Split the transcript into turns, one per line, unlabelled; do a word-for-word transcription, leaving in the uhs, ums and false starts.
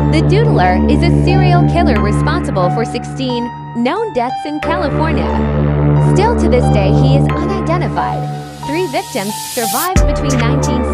The Doodler is a serial killer responsible for sixteen known deaths in California. Still to this day, he is unidentified. Three victims survived between nineteen